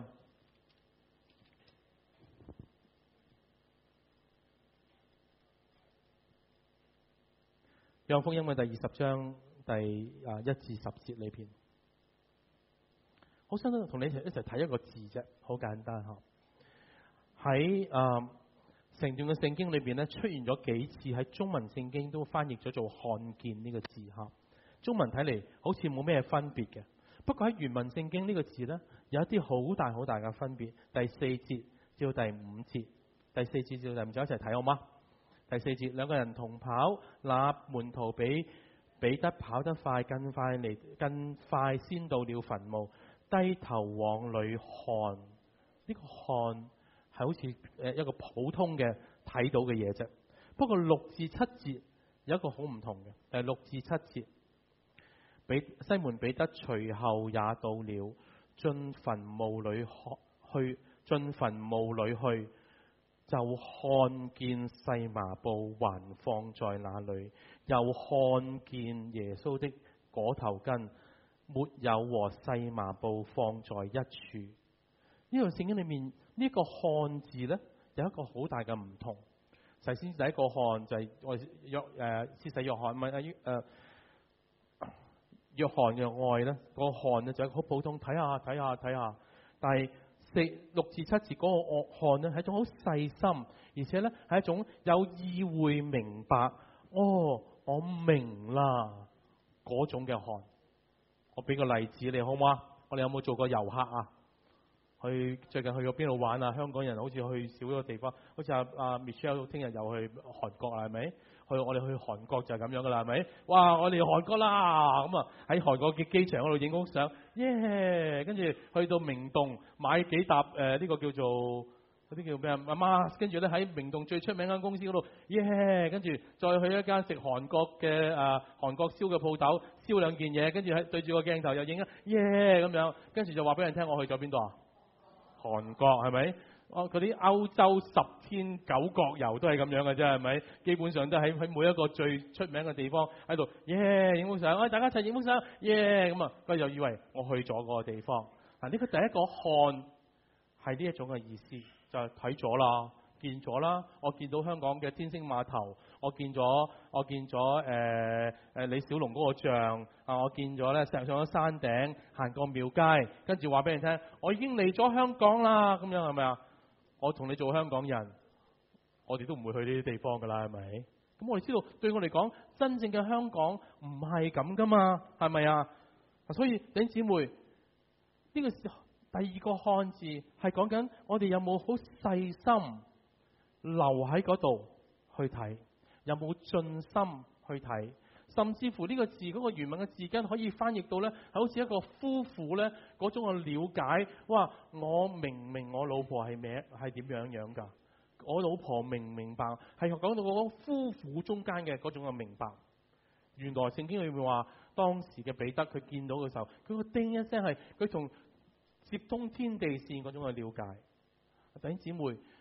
Speaker 1: 約翰福音嘅第二十章第啊一至十節裏邊，好想同你一齊一齊睇一個字啫，好簡單嗬。喺啊成段嘅聖經裏邊咧，出現咗幾次喺中文聖經都翻譯咗做看見呢個字吓。中文睇嚟好似冇咩分別嘅。不過喺原文聖經呢個字呢，有一啲好大好大嘅分別。第四節至到第五節，第四節至到第五節一齊睇好嗎？第四節，兩個人同跑，那門徒比彼得跑得快，更快嚟，更快先到了墳墓，低頭往裏看。呢、這個看係好似誒一個普通嘅睇到嘅嘢啫。不過六至七節有一個好唔同嘅。第六至七節。比西門彼得隨後也到了，進墳墓裏去，進墳墓裏去，就看見細麻布還放在那裏，又看見耶穌的裹頭巾沒有和細麻布放在一處。呢個聖經裏面呢、這個看字呢，有一個好大嘅唔同。首先第一個看就係我約誒施洗約翰唔係誒。呃約翰嘅愛咧，嗰、那個看咧就係好普通，睇下睇下睇下。但係四六至七節嗰個惡看咧係一種好細心，而且咧係一種有意會明白。哦，我明啦嗰種嘅看。我俾個例子你好嗎？我哋有冇做過遊客啊？去最近去過邊度玩啊？香港人好似去少咗個地方，好似阿阿 Michelle 聽日又去韓國啦，係咪？去我哋去韓國就係咁樣噶啦，係咪？哇！我哋韓國啦，咁啊喺韓國嘅機場嗰度影幅相，耶！跟住去到明洞買幾沓誒呢個叫做嗰啲叫咩啊？阿媽，跟住咧喺明洞最出名間公司嗰度，耶！跟住再去一間食韓國嘅誒韓國燒嘅鋪頭，燒兩件嘢，跟住喺對住個鏡頭又影一耶咁樣，跟住就話俾人聽我去咗邊度啊？韓國係咪？哦，嗰啲歐洲十天九國遊都係咁樣嘅啫，係咪？基本上都喺喺每一個最出名嘅地方喺度，耶影幅相，哎大家一齊影幅相，耶咁啊，佢就以為我去咗嗰個地方。嗱，呢個第一個看係呢一種嘅意思，就係睇咗啦，見咗啦。我見到香港嘅天星碼頭，我見咗我見咗誒誒李小龍嗰個像啊，我見咗咧上上咗山頂，行過廟街，跟住話俾人聽，我已經嚟咗香港啦，咁樣係咪啊？我同你做香港人，我哋都唔會去呢啲地方噶啦，係咪？咁我哋知道，對我嚟講，真正嘅香港唔係咁噶嘛，係咪啊？所以弟兄姊妹，呢個時候第二個看字係講緊我哋有冇好細心留喺嗰度去睇，有冇盡心去睇，甚至乎呢個字嗰個原文嘅字根可以翻譯到咧，係好似一個夫婦咧嗰種嘅了解。哇！我明明我老婆係咩係點樣樣㗎？我老婆明唔明白？係講到嗰個夫婦中間嘅嗰種嘅明白。原來聖經裏面話，當時嘅彼得佢見到嘅時候，佢個叮一聲係佢同接通天地線嗰種嘅了解。弟兄姊妹，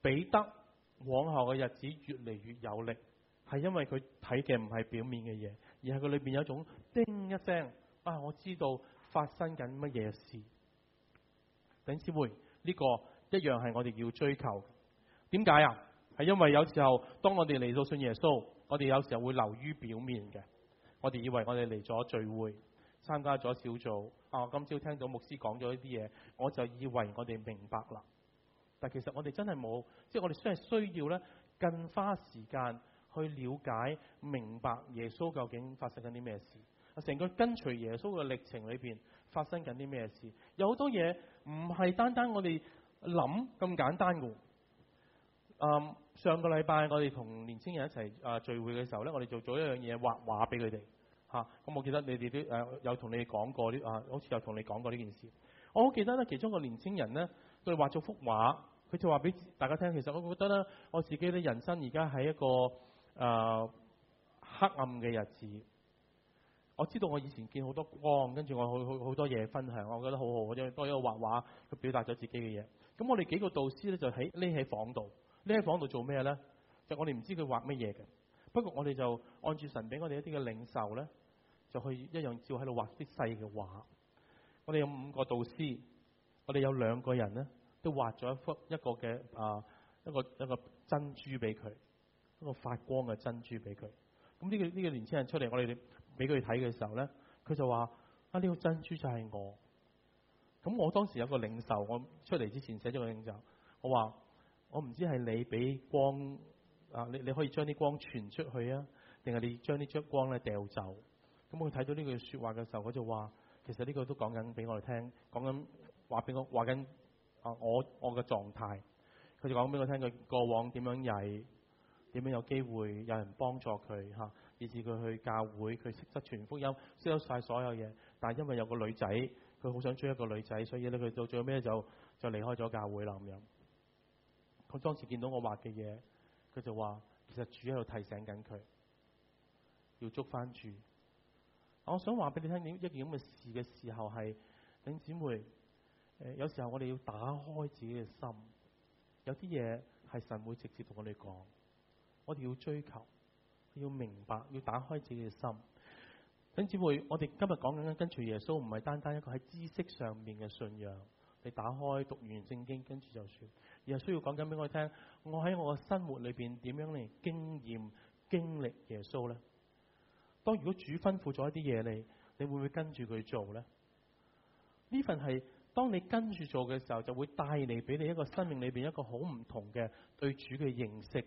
Speaker 1: 彼得往後嘅日子越嚟越有力，係因為佢睇嘅唔係表面嘅嘢，而係佢裏邊有一種叮一聲啊，我知道發生緊乜嘢事。弟兄姊妹，呢個一樣係我哋要追求。點解啊？係因為有時候當我哋嚟到信耶穌，我哋有時候會流於表面嘅。我哋以為我哋嚟咗聚會，參加咗小組啊，我今朝聽到牧師講咗呢啲嘢，我就以為我哋明白啦。但其實我哋真係冇，即係我哋真係需要咧，更花時間去了解、明白耶穌究竟發生緊啲咩事。成個跟隨耶穌嘅歷程裏邊發生緊啲咩事？有好多嘢唔係單單我哋諗咁簡單嘅。嗯，上個禮拜我哋同年青人一齊啊聚會嘅時候咧，我哋做咗一樣嘢，畫畫俾佢哋嚇。咁、啊、我記得你哋都誒有同你哋講過呢啊，好似有同你講過呢件事。我好記得咧，其中個年青人咧，佢畫咗幅畫，佢就話俾大家聽。其實我覺得咧，我自己咧人生而家係一個誒、呃、黑暗嘅日子。我知道我以前見好多光，跟住我好好好多嘢分享，我覺得好好。我因為多一個畫畫，佢表達咗自己嘅嘢。咁我哋幾個導師咧就喺匿喺房度，匿喺房度做咩咧？就我哋唔知佢畫乜嘢嘅。不過我哋就按住神俾我哋一啲嘅領受咧，就去一樣照喺度畫啲細嘅畫。我哋有五個導師，我哋有兩個人咧都畫咗一幅一個嘅啊一個一個珍珠俾佢，一個發光嘅珍珠俾佢。咁呢個呢個年輕人出嚟，我哋俾佢睇嘅時候咧，佢就話啊，呢個珍珠就係我。咁我當時有個領受，我出嚟之前寫咗個領受，我話我唔知係你俾光啊，你你可以將啲光傳出去啊，定係你將呢張光咧掉走。咁佢睇到呢句說話嘅時候，佢就話其實呢個都講緊俾我哋聽，講緊話俾我話緊啊我我嘅狀態。佢就講俾我聽佢過往點樣曳，點樣有機會有人幫助佢嚇，以至佢去教會，佢識得傳福音，識得晒所有嘢。但係因為有個女仔，佢好想追一個女仔，所以咧佢到最後尾就就離開咗教會啦咁樣。佢當時見到我畫嘅嘢，佢就話其實主喺度提醒緊佢，要捉翻住。我想話俾你聽，一件咁嘅事嘅時候係弟兄姊妹，誒有時候我哋要打開自己嘅心，有啲嘢係神會直接同我哋講，我哋要追求，要明白，要打開自己嘅心。弟兄姊妹，我哋今日講緊跟隨耶穌，唔係單單一個喺知識上面嘅信仰，你打開讀完聖經跟住就算，而係需要講緊俾我聽，我喺我嘅生活裏邊點樣嚟經驗經歷耶穌呢？當如果主吩咐咗一啲嘢你，你會唔會跟住佢做呢？呢份係當你跟住做嘅時候，就會帶嚟俾你一個生命裏邊一個好唔同嘅對主嘅認識。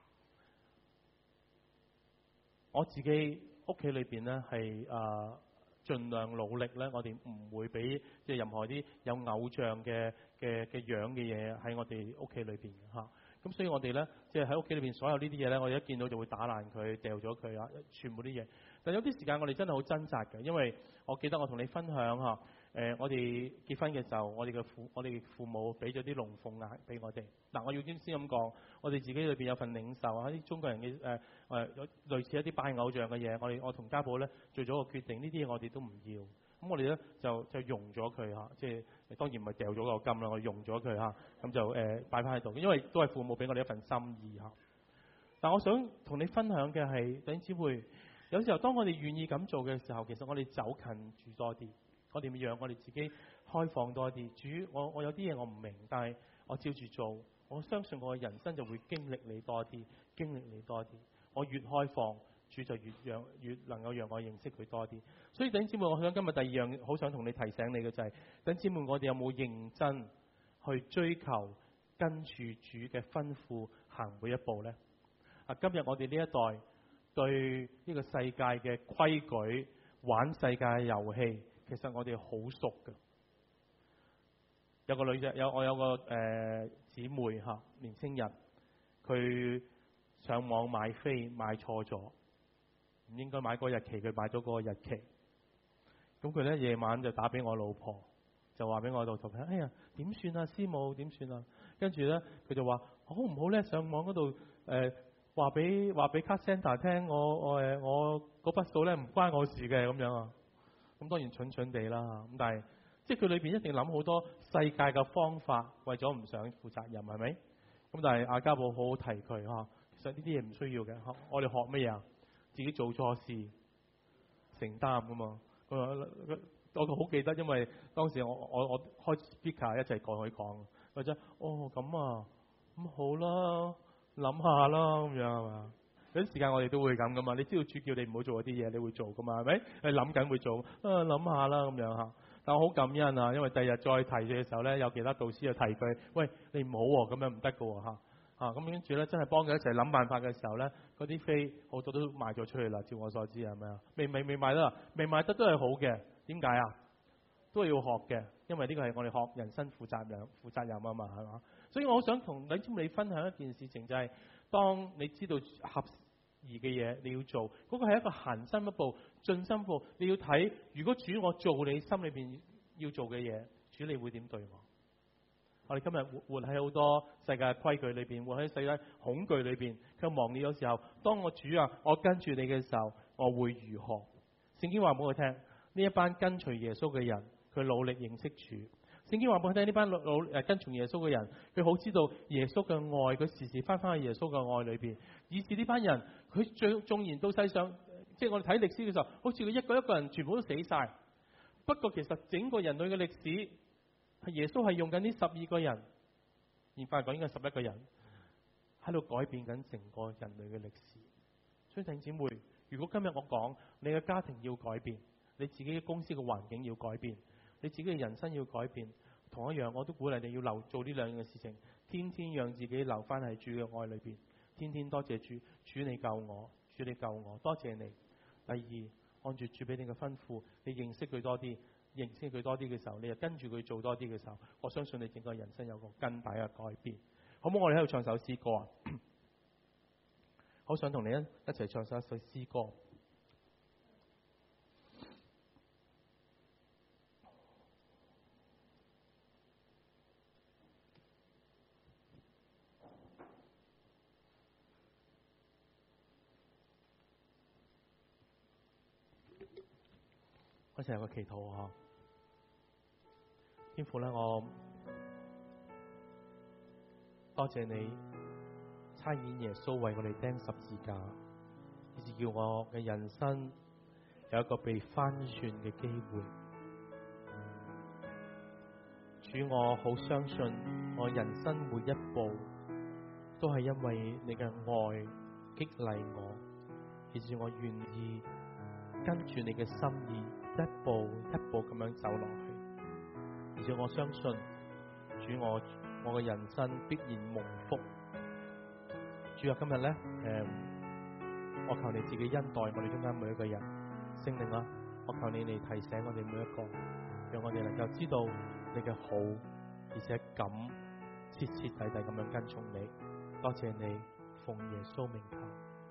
Speaker 1: 我自己屋企裏邊咧係誒盡量努力咧，我哋唔會俾即係任何啲有偶像嘅嘅嘅樣嘅嘢喺我哋屋企裏邊嘅嚇。咁所以我哋咧即係喺屋企裏邊所有呢啲嘢咧，我哋一見到就會打爛佢、掉咗佢啊！全部啲嘢。但有啲時間我哋真係好掙扎嘅，因為我記得我同你分享嚇，誒、呃、我哋結婚嘅時候，我哋嘅父我哋父母俾咗啲龍鳳鈪俾我哋。嗱，我要先先咁講，我哋自己裏邊有份領受啊，啲中國人嘅誒誒類似一啲拜偶像嘅嘢，我哋我同家寶咧做咗個決定，呢啲嘢我哋都唔要。咁我哋咧就就用咗佢嚇，即係當然唔係掉咗個金啦，我用咗佢嚇，咁就誒、呃、擺翻喺度，因為都係父母俾我哋一份心意嚇。但我想同你分享嘅係，弟兄姊妹，有時候當我哋願意咁做嘅時候，其實我哋走近主多啲，我哋讓我哋自己開放多啲。主，我我有啲嘢我唔明，但係我照住做，我相信我嘅人生就會經歷你多啲，經歷你多啲。我越開放，主就越讓越能夠讓我認識佢多啲。所以弟兄姊妹，我想今日第二樣好想同你提醒你嘅就係、是，弟兄姊妹，我哋有冇認真去追求跟住主嘅吩咐行每一步呢？啊，今日我哋呢一代對呢個世界嘅規矩、玩世界嘅遊戲，其實我哋好熟㗎。有個女仔，有我有個誒姊、呃、妹嚇，年青人，佢上網買飛買錯咗，唔應該買嗰日期，佢買咗嗰個日期。咁佢咧夜晚就打俾我老婆，就話俾我老婆聽：哎呀，點算啊，師母點算啊？跟住咧，佢就話好唔好咧？上網嗰度誒話俾話俾 card center 聽，我我誒我嗰筆數咧唔關我事嘅咁樣啊。咁當然蠢蠢地啦。咁但係即係佢裏邊一定諗好多世界嘅方法，為咗唔想負責任，係咪？ 咁但係阿家寶好好提佢嚇，其實呢啲嘢唔需要嘅嚇。我哋學乜嘢啊？自己做錯事承擔噶嘛。佢話我好記得，因為當時我我我開 speaker 一齊過去講，或者哦咁啊，咁好啦，諗下啦咁樣係嘛？有啲時間我哋都會咁噶嘛。你知道主叫你唔好做嗰啲嘢，你會做噶嘛？係咪？你諗緊會做，啊諗下啦咁樣嚇。但我好感恩啊，因為第日再提嘅時候咧，有其他導師就提佢，喂你唔好喎，咁樣唔得噶喎嚇。啊咁跟住咧，真係幫佢一齊諗辦法嘅時候咧，嗰啲飛好多都賣咗出去啦。照我所知係咪啊？未未未賣得，未賣得都係好嘅。點解啊？都係要學嘅，因為呢個係我哋學人生負責任、負責任啊嘛，係嘛？所以我好想同你知你分享一件事情，就係、是、當你知道合宜嘅嘢你要做，嗰、那個係一個行深一步、進深一步。你要睇，如果主我做你心裏邊要做嘅嘢，主你會點對我？我哋今日活活喺好多世界規矩裏邊，活喺世界恐懼裏邊，佢忘記咗時候，當我主啊，我跟住你嘅時候，我會如何？聖經話俾我聽。呢一班跟隨耶穌嘅人，佢努力認識主。聖經話俾我聽，呢班努努誒跟從耶穌嘅人，佢好知道耶穌嘅愛，佢時時翻返去耶穌嘅愛裏邊。以至呢班人，佢最縱然到世上，即係我哋睇歷史嘅時候，好似佢一個一個人全部都死晒。不過其實整個人類嘅歷史，係耶穌係用緊呢十二個人，現在講應該十一個人，喺度改變緊成個人類嘅歷史。所以弟兄姊妹，如果今日我講你嘅家庭要改變，你自己嘅公司嘅環境要改變，你自己嘅人生要改變，同一樣我都鼓勵你要留做呢兩樣嘅事情，天天讓自己留翻喺主嘅愛裏邊，天天多謝主，主你救我，主你救我，多謝你。第二，按住主俾你嘅吩咐，你認識佢多啲，認識佢多啲嘅時候，你就跟住佢做多啲嘅時候，我相信你整個人生有個更大嘅改變。好唔好？我哋喺度唱首詩歌啊！好想同你一一齊唱首一首詩歌。我成日有個祈禱啊！天父咧，我多謝你差遣耶穌為我哋釘十字架，以至叫我嘅人生有一個被翻轉嘅機會。主，我好相信我人生每一步都係因為你嘅愛激勵我，以至我願意跟住你嘅心意，一步一步咁樣走落去。而且我相信主，我我嘅人生必然蒙福。主啊，今日咧，誒、嗯，我求你自己恩待我哋中間每一個人。聖靈啊，我求你嚟提醒我哋每一個，讓我哋能夠知道你嘅好，而且敢徹徹底底咁樣跟從你。多謝你，奉耶穌名求。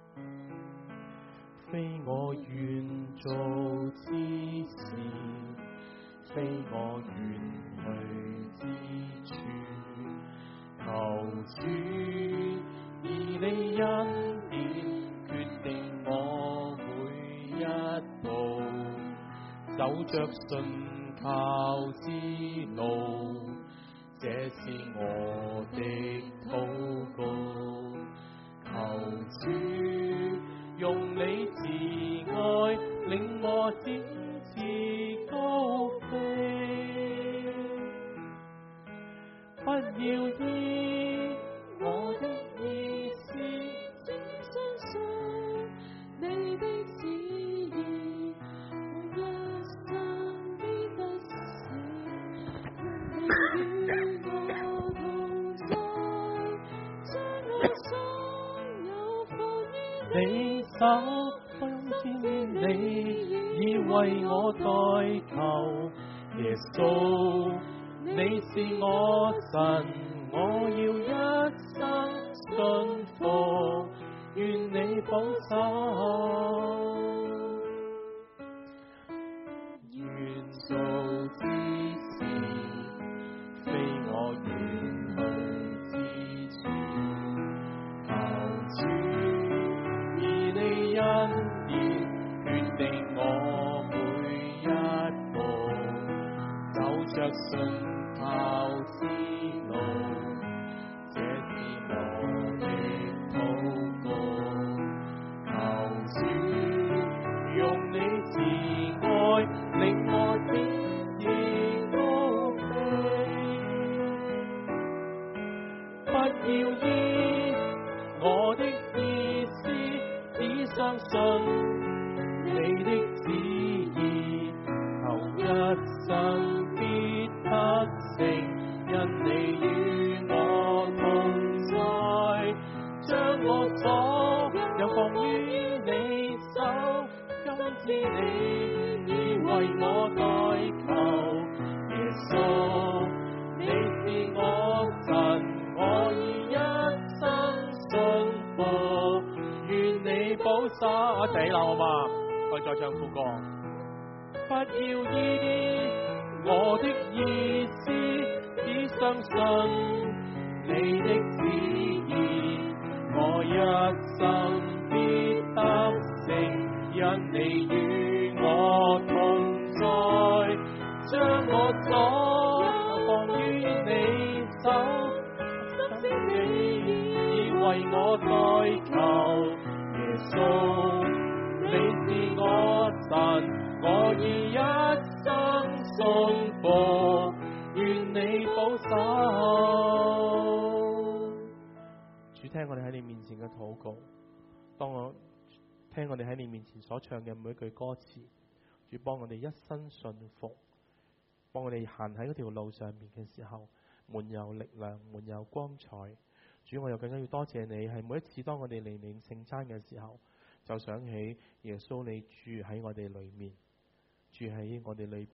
Speaker 1: 非我願做之事，非我願去之處，求主以你恩典決定我每一步，走着信靠之路，這是我的禱告。求主用你慈愛令我展翅高飛，不要依我的意思，只相信你的旨意，我一生必得勝，因你與我同在，將我所有放於你手，我用天你已為我代求。耶穌，你是我神，我要一生信服，願你保守。願做之事，非我願去之處，求主以你恩典決定我每一步，走着信靠之路，這是我生必得勝，因你與我同在，將我所有放於你手，今天你已為我代求，耶穌，你是我神，我已一生信服，願你保守。一齊啦，好嘛？我哋再唱副歌。不要依我的意思，只相信你的旨意，我一生必得勝，因你與我同在，將我所有放於你手，今天你已為我代求，耶穌，你是我神，我已一生信服，願你保守。主，聽我哋喺你面前嘅禱告，當我聽我哋喺你面前所唱嘅每一句歌詞，主幫我哋一生信服，幫我哋行喺嗰條路上面嘅時候，滿有力量，滿有光彩。主，我又更加要多謝你，係每一次當我哋嚟領聖餐嘅時候，就想起耶穌你住喺我哋裏面，住喺我哋裏邊。